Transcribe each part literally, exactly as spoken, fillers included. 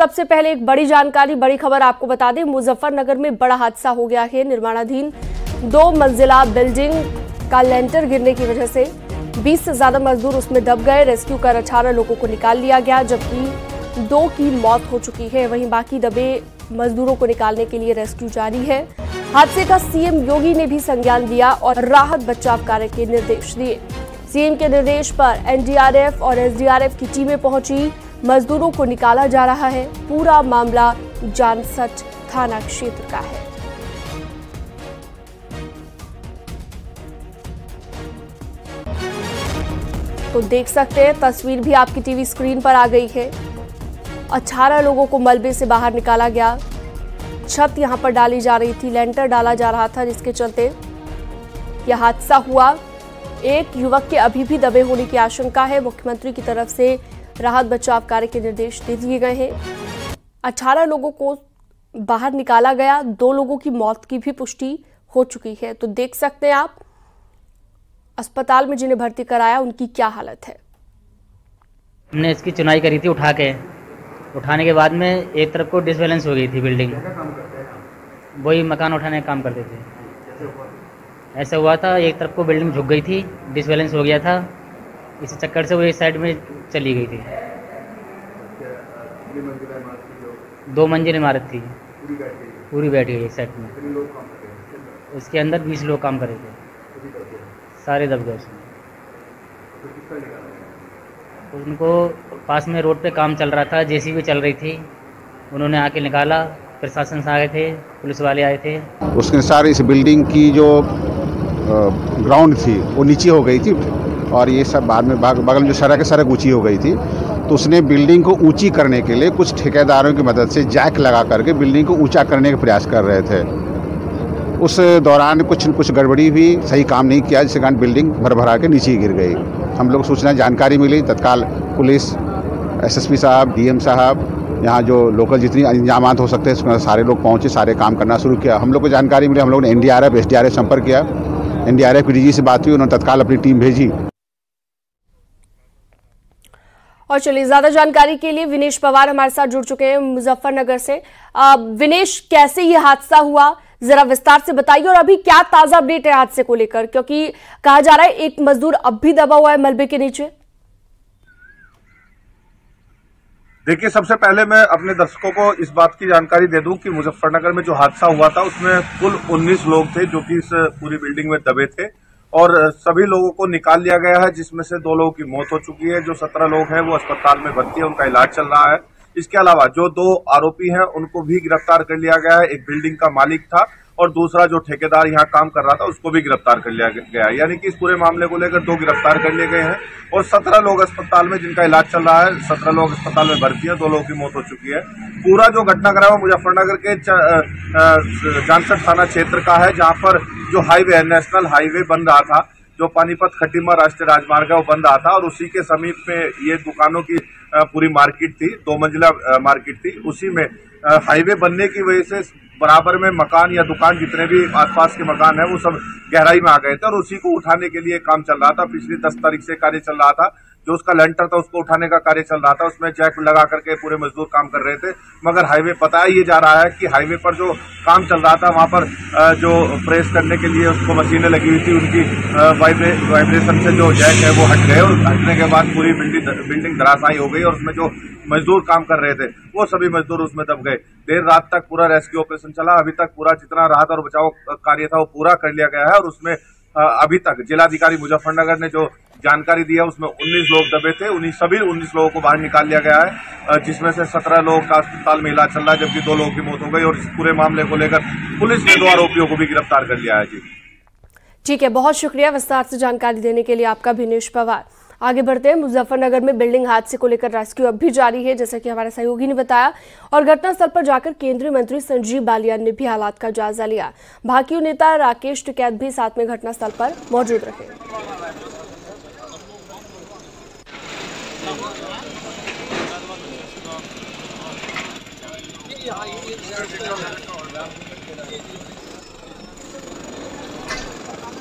सबसे पहले एक बड़ी जानकारी, बड़ी खबर आपको बता दें, मुजफ्फरनगर में बड़ा हादसा हो गया है। निर्माणाधीन दो मंजिला बिल्डिंग का लेंटर गिरने की वजह से बीस से ज्यादा मजदूर उसमें दब गए। रेस्क्यू कर अठारह लोगों को निकाल लिया गया, जबकि दो की मौत हो चुकी है। वहीं बाकी दबे मजदूरों को निकालने के लिए रेस्क्यू जारी है। हादसे का सीएम योगी ने भी संज्ञान लिया और राहत बचाव कार्य के निर्देश दिए। सीएम के निर्देश पर एनडीआरएफ और एसडीआरएफ की टीमें पहुंची, मजदूरों को निकाला जा रहा है। पूरा मामला जानसठ थाना क्षेत्र का है। तो देख सकते हैं, तस्वीर भी आपकी टीवी स्क्रीन पर आ गई है। अठारह लोगों को मलबे से बाहर निकाला गया। छत यहां पर डाली जा रही थी, लेंटर डाला जा रहा था, जिसके चलते यह हादसा हुआ। एक युवक के अभी भी दबे होने की आशंका है। मुख्यमंत्री की तरफ से राहत बचाव कार्य के निर्देश दे दिए गए हैं। अठारह लोगों को बाहर निकाला गया, दो लोगों की मौत की भी पुष्टि हो चुकी है। तो देख सकते हैं आप, अस्पताल में जिन्हें भर्ती कराया उनकी क्या हालत है। हमने इसकी चुनाई करी थी उठा के, उठाने के बाद में एक तरफ को डिसबैलेंस हो गई थी बिल्डिंग, वही मकान उठाने का काम करते थे। ऐसा हुआ था, एक तरफ को बिल्डिंग झुक गई थी, डिसबैलेंस हो गया था, इसी चक्कर से वो एक साइड में चली गई थी। दो मंजिल इमारत थी, पूरी बैठ गई एक साइड में। उसके अंदर बीस लोग काम कर रहे थे, सारे दब गए उसमें। उनको पास में रोड पे काम चल रहा था, जेसीबी चल रही थी, उन्होंने आके निकाला। प्रशासन से आए थे, पुलिस वाले आए थे। उसके अनुसार इस बिल्डिंग की जो ग्राउंड थी वो नीचे हो गई थी और ये सब बाद में बगल में जो सड़क है, सड़क ऊंची हो गई थी। तो उसने बिल्डिंग को ऊंची करने के लिए कुछ ठेकेदारों की मदद से जैक लगा करके बिल्डिंग को ऊंचा करने का प्रयास कर रहे थे। उस दौरान कुछ कुछ गड़बड़ी भी, सही काम नहीं किया, जिसके कारण बिल्डिंग भर भरा के नीचे गिर गई। हम लोग सूचना जानकारी मिली, तत्काल पुलिस, एसएसपी साहब, डीएम साहब, यहाँ जो लोकल जितनी इंतजामात हो सकते हैं सारे लोग पहुँचे, सारे काम करना शुरू किया। हम लोग को जानकारी मिली, हम लोग ने एनडीआरएफ एसडीआरएफ संपर्क किया। एनडीआरएफ की डीजी से बात हुई, उन्होंने तत्काल अपनी टीम भेजी। और चलिए, ज्यादा जानकारी के लिए विनेश पवार हमारे साथ जुड़ चुके हैं मुजफ्फरनगर से। आ, विनेश, कैसे ये हादसा हुआ, जरा विस्तार से बताइए, और अभी क्या ताजा अपडेट है हादसे को लेकर, क्योंकि कहा जा रहा है एक मजदूर अब भी दबा हुआ है मलबे के नीचे। देखिए, सबसे पहले मैं अपने दर्शकों को इस बात की जानकारी दे दूं कि मुजफ्फरनगर में जो हादसा हुआ था उसमें कुल उन्नीस लोग थे जो कि इस पूरी बिल्डिंग में दबे थे और सभी लोगों को निकाल लिया गया है, जिसमें से दो लोगों की मौत हो चुकी है। जो सत्रह लोग हैं वो अस्पताल में भर्ती है, उनका इलाज चल रहा है। इसके अलावा जो दो आरोपी हैं उनको भी गिरफ्तार कर लिया गया है। एक बिल्डिंग का मालिक था और दूसरा जो ठेकेदार यहाँ काम कर रहा था उसको भी गिरफ्तार कर लिया गया है। यानी कि इस पूरे मामले को लेकर दो गिरफ्तार कर लिए गए हैं और सत्रह लोग अस्पताल में जिनका इलाज चल रहा है, सत्रह लोग अस्पताल में भर्ती है, दो लोगों की मौत हो चुकी है। पूरा जो घटनाक्रम है मुजफ्फरनगर के जानसठ थाना क्षेत्र का है, जहाँ पर जो हाईवे है, नेशनल हाईवे बन रहा था, जो पानीपत खटीमा राष्ट्रीय राजमार्ग है वो बन रहा था और उसी के समीप में ये दुकानों की पूरी मार्केट थी, दो मंजिला मार्केट थी। उसी में हाईवे बनने की वजह से बराबर में मकान या दुकान जितने भी आसपास के मकान है वो सब गहराई में आ गए थे और उसी को उठाने के लिए काम चल रहा था। पिछली दस तारीख से कार्य चल रहा था, जो उसका लेंटर था उसको उठाने का कार्य चल रहा था। उसमें जैक लगा करके पूरे मजदूर काम कर रहे थे, मगर हाईवे बताया ये जा रहा है कि हाईवे पर जो काम चल रहा था वहां पर जो प्रेस करने के लिए उसको मशीनें लगी हुई थी, उनकी वाइब्रे वाइब्रेशन से जो जैक है वो हट गए और हटने के बाद पूरी बिल्डिंग बिल्डिंग धराशायी हो गई और उसमें जो मजदूर काम कर रहे थे वो सभी मजदूर उसमें दब गए। देर रात तक पूरा रेस्क्यू ऑपरेशन चला। अभी तक पूरा जितना राहत और बचाव कार्य था वो पूरा कर लिया गया है और उसमें अभी तक जिलाधिकारी मुजफ्फरनगर ने जो जानकारी दी है उसमें उन्नीस लोग दबे थे। उन्नीस सभी उन्नीस लोगों को बाहर निकाल लिया गया है, जिसमें से सत्रह लोगों का अस्पताल में इलाज चल रहा है, जबकि दो लोगों की मौत हो गई और इस पूरे मामले को लेकर पुलिस ने दो आरोपियों को भी गिरफ्तार कर लिया है। जी ठीक है, बहुत शुक्रिया विस्तार से जानकारी देने के लिए आपका विनेश पवार। आगे बढ़ते हैं, मुजफ्फरनगर में बिल्डिंग हादसे को लेकर रेस्क्यू अब भी जारी है, जैसा कि हमारे सहयोगी ने बताया, और घटनास्थल पर जाकर केंद्रीय मंत्री संजीव बालियान ने भी हालात का जायजा लिया। भाकियू नेता राकेश टिकैत भी साथ में घटनास्थल पर मौजूद रहे।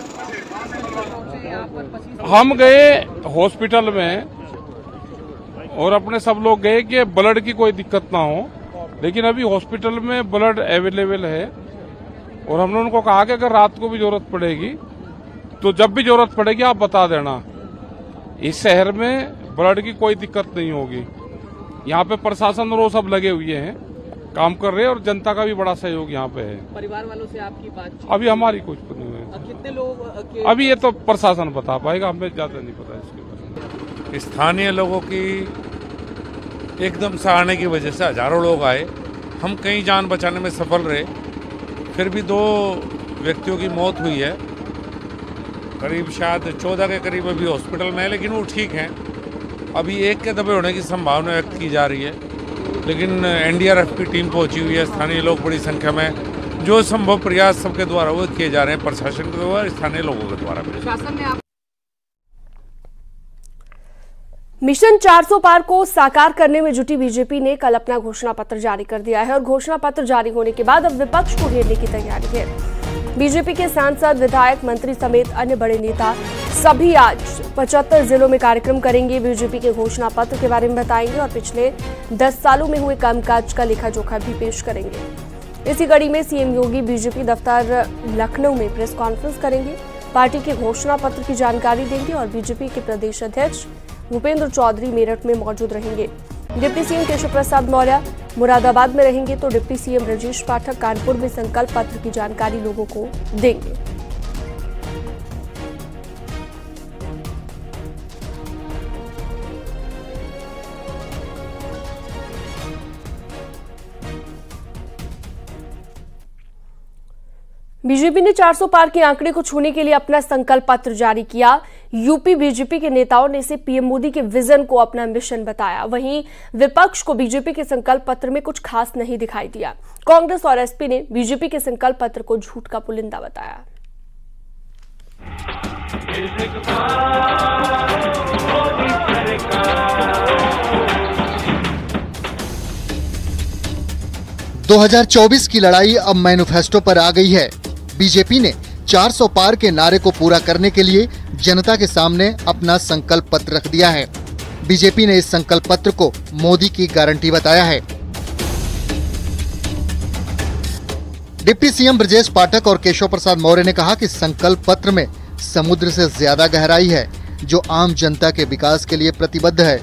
हम गए हॉस्पिटल में, और अपने सब लोग गए कि ब्लड की कोई दिक्कत ना हो, लेकिन अभी हॉस्पिटल में ब्लड अवेलेबल है और हमने उनको कहा कि अगर रात को भी जरूरत पड़ेगी तो जब भी जरूरत पड़ेगी आप बता देना। इस शहर में ब्लड की कोई दिक्कत नहीं होगी। यहाँ पे प्रशासन और वो सब लगे हुए हैं, काम कर रहे हैं और जनता का भी बड़ा सहयोग यहाँ पे है। परिवार वालों से आपकी बात अभी हमारी कुछ नहीं हुई। कितने लोग अभी ये तो प्रशासन बता पाएगा, हमें ज्यादा नहीं पता इसके बारे में। स्थानीय लोगों की एकदम सराहने की वजह से हजारों लोग आए। हम कई जान बचाने में सफल रहे, फिर भी दो व्यक्तियों की मौत हुई है। करीब शायद चौदह के करीब अभी हॉस्पिटल में है, लेकिन वो ठीक हैं। अभी एक के दबे होने की संभावना व्यक्त की जा रही है, लेकिन एन डी आर एफ की टीम पहुंची हुई है। स्थानीय लोग बड़ी संख्या में, जो संभव प्रयास सबके द्वारा वो किए जा रहे हैं, प्रशासन के द्वारा, स्थानीय लोगों के द्वारा। प्रशासन ने मिशन चार सौ पार को साकार करने में जुटी बीजेपी ने कल अपना घोषणा पत्र जारी कर दिया है और घोषणा पत्र जारी होने के बाद अब विपक्ष को घेरने की तैयारी है। बीजेपी के सांसद, विधायक, मंत्री समेत अन्य बड़े नेता सभी आज पचहत्तर जिलों में कार्यक्रम करेंगे। बीजेपी के घोषणा पत्र के बारे में बताएंगे और पिछले दस सालों में हुए कामकाज का लेखा जोखा भी पेश करेंगे। इसी कड़ी में सीएम योगी बीजेपी दफ्तर लखनऊ में प्रेस कॉन्फ्रेंस करेंगे, पार्टी के घोषणा पत्र की जानकारी देंगे और बीजेपी के प्रदेश अध्यक्ष भूपेंद्र चौधरी मेरठ में मौजूद रहेंगे। डिप्टी सीएम केशव प्रसाद मौर्य मुरादाबाद में रहेंगे तो डिप्टी सीएम ब्रजेश पाठक कानपुर में संकल्प पत्र की जानकारी लोगों को देंगे। बीजेपी ने चार सौ पार के आंकड़े को छूने के लिए अपना संकल्प पत्र जारी किया। यूपी बीजेपी के नेताओं ने इसे पीएम मोदी के विजन को अपना मिशन बताया। वहीं विपक्ष को बीजेपी के संकल्प पत्र में कुछ खास नहीं दिखाई दिया। कांग्रेस और एसपी ने बीजेपी के संकल्प पत्र को झूठ का पुलिंदा बताया। दो हज़ार चौबीस की लड़ाई अब मैनिफेस्टो पर आ गई है। बीजेपी ने चार सौ पार के नारे को पूरा करने के लिए जनता के सामने अपना संकल्प पत्र रख दिया है। बीजेपी ने इस संकल्प पत्र को मोदी की गारंटी बताया है। डिप्टी सीएम ब्रजेश पाठक और केशव प्रसाद मौर्य ने कहा कि संकल्प पत्र में समुद्र से ज्यादा गहराई है, जो आम जनता के विकास के लिए प्रतिबद्ध है।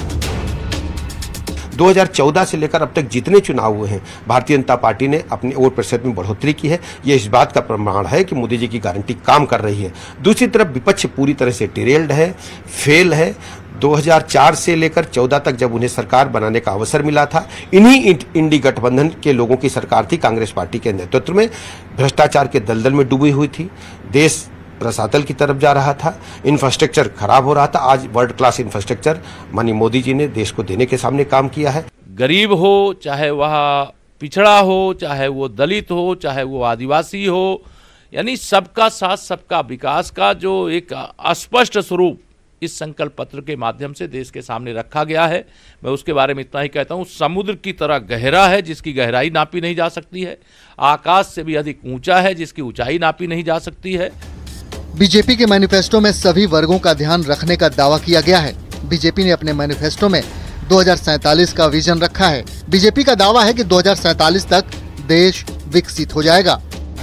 दो हज़ार चौदह से लेकर अब तक जितने चुनाव हुए हैं, भारतीय जनता पार्टी ने अपने वोट प्रतिशत में बढ़ोतरी की है। ये इस बात का प्रमाण है कि मोदी जी की गारंटी काम कर रही है। दूसरी तरफ विपक्ष पूरी तरह से डिरेल्ड है, फेल है। दो हज़ार चार से लेकर चौदह तक जब उन्हें सरकार बनाने का अवसर मिला था, इन्हीं इंडी गठबंधन के लोगों की सरकार थी। कांग्रेस पार्टी के नेतृत्व में भ्रष्टाचार के दलदल में डूबी हुई थी, देश रसातल की तरफ जा रहा था, इंफ्रास्ट्रक्चर खराब हो रहा था। आज वर्ल्ड क्लास इंफ्रास्ट्रक्चर माननीय मोदी जी ने देश को देने के सामने काम किया है। गरीब हो, चाहे वह पिछड़ा हो, चाहे वो दलित हो, चाहे वो आदिवासी हो, यानी सबका साथ सबका विकास का जो एक अस्पष्ट स्वरूप इस संकल्प पत्र के माध्यम से देश के सामने रखा गया है। मैं उसके बारे में इतना ही कहता हूँ, समुद्र की तरह गहरा है जिसकी गहराई नापी नहीं जा सकती है, आकाश से भी अधिक ऊंचा है जिसकी ऊंचाई नापी नहीं जा सकती है। बीजेपी के मैनिफेस्टो में सभी वर्गों का ध्यान रखने का दावा किया गया है। बीजेपी ने अपने मैनिफेस्टो में दो हज़ार सैंतालीस का विजन रखा है। बीजेपी का दावा है कि दो हज़ार सैंतालीस तक देश विकसित हो जाएगा।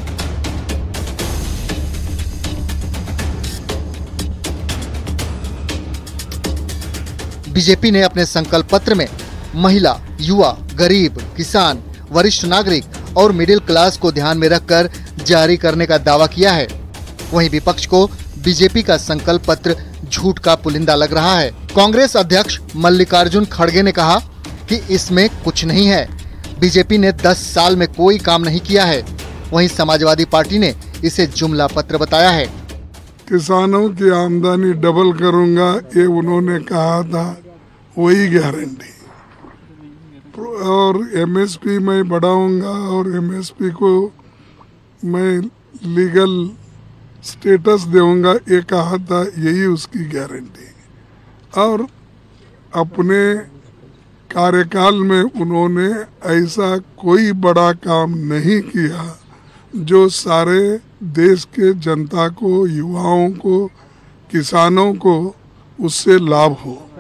बीजेपी ने अपने संकल्प पत्र में महिला, युवा, गरीब, किसान, वरिष्ठ नागरिक और मिडिल क्लास को ध्यान में रखकर जारी करने का दावा किया है। वहीं विपक्ष को बीजेपी का संकल्प पत्र झूठ का पुलिंदा लग रहा है। कांग्रेस अध्यक्ष मल्लिकार्जुन खड़गे ने कहा कि इसमें कुछ नहीं है, बीजेपी ने दस साल में कोई काम नहीं किया है। वहीं समाजवादी पार्टी ने इसे जुमला पत्र बताया है। किसानों की आमदनी डबल करूंगा, ये उन्होंने कहा था, वही गारंटी। और एमएसपी मैं बढ़ाऊंगा और एमएसपी को मैं लीगल स्टेटस दूंगा, ये कहा था, यही उसकी गारंटी। और अपने कार्यकाल में उन्होंने ऐसा कोई बड़ा काम नहीं किया जो सारे देश के जनता को, युवाओं को, किसानों को उससे लाभ हो।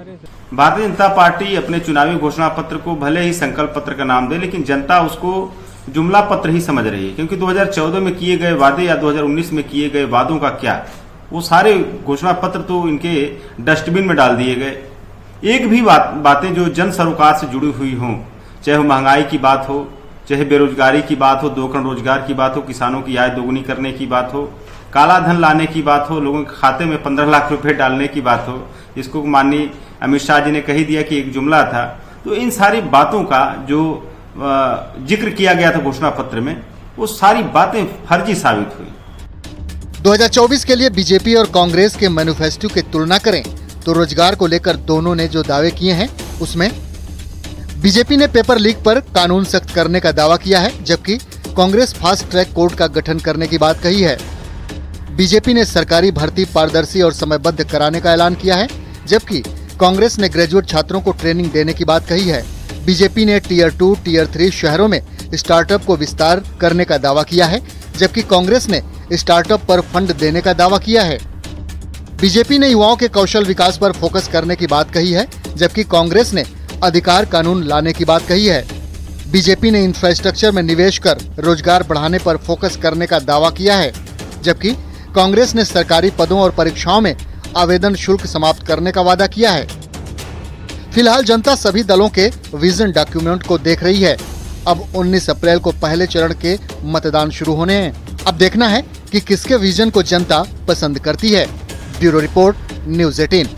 भारतीय जनता पार्टी अपने चुनावी घोषणा पत्र को भले ही संकल्प पत्र का नाम दे, लेकिन जनता उसको जुमला पत्र ही समझ रही है, क्योंकि दो हज़ार चौदह में किए गए वादे या दो हज़ार उन्नीस में किए गए वादों का क्या, वो सारे घोषणा पत्र तो इनके डस्टबिन में डाल दिए गए। एक भी बात बातें जो जन सरोकार से जुड़ी हुई हों, चाहे वो महंगाई की बात हो, चाहे बेरोजगारी की बात हो, दो करोड़ रोजगार की बात हो, किसानों की आय दोगुनी करने की बात हो, काला धन लाने की बात हो, लोगों के खाते में पंद्रह लाख रुपए डालने की बात हो, जिसको माननीय अमित शाह जी ने कही दिया कि एक जुमला था। तो इन सारी बातों का जो जिक्र किया गया था घोषणा पत्र में, वो सारी बातें फर्जी साबित हुई। दो हज़ार चौबीस के लिए बीजेपी और कांग्रेस के मैनिफेस्टो की तुलना करें तो रोजगार को लेकर दोनों ने जो दावे किए हैं, उसमें बीजेपी ने पेपर लीक पर कानून सख्त करने का दावा किया है, जबकि कांग्रेस फास्ट ट्रैक कोर्ट का गठन करने की बात कही है। बीजेपी ने सरकारी भर्ती पारदर्शी और समयबद्ध कराने का ऐलान किया है, जबकि कांग्रेस ने ग्रेजुएट छात्रों को ट्रेनिंग देने की बात कही है। बीजेपी ने टीयर टू, टीयर थ्री शहरों में स्टार्टअप को विस्तार करने का दावा किया है, जबकि कांग्रेस ने स्टार्टअप पर फंड देने का दावा किया है। बीजेपी ने युवाओं के कौशल विकास पर फोकस करने की बात कही है, जबकि कांग्रेस ने अधिकार कानून लाने की बात कही है। बीजेपी ने इंफ्रास्ट्रक्चर में निवेश कर रोजगार बढ़ाने पर फोकस करने का दावा किया है, जबकि कांग्रेस ने सरकारी पदों और परीक्षाओं में आवेदन शुल्क समाप्त करने का वादा किया है। फिलहाल जनता सभी दलों के विजन डॉक्यूमेंट को देख रही है। अब उन्नीस अप्रैल को पहले चरण के मतदान शुरू होने हैं। अब देखना है कि किसके विजन को जनता पसंद करती है। ब्यूरो रिपोर्ट, न्यूज़ अठारह।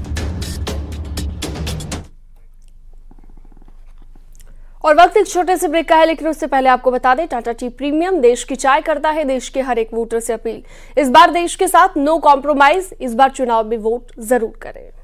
और वक्त एक छोटे से ब्रेक का है, लेकिन उससे पहले आपको बता दें, टाटा टी प्रीमियम देश की चाय करता है देश के हर एक वोटर से अपील। इस बार देश के साथ नो कॉम्प्रोमाइज, इस बार चुनाव में वोट जरूर करें।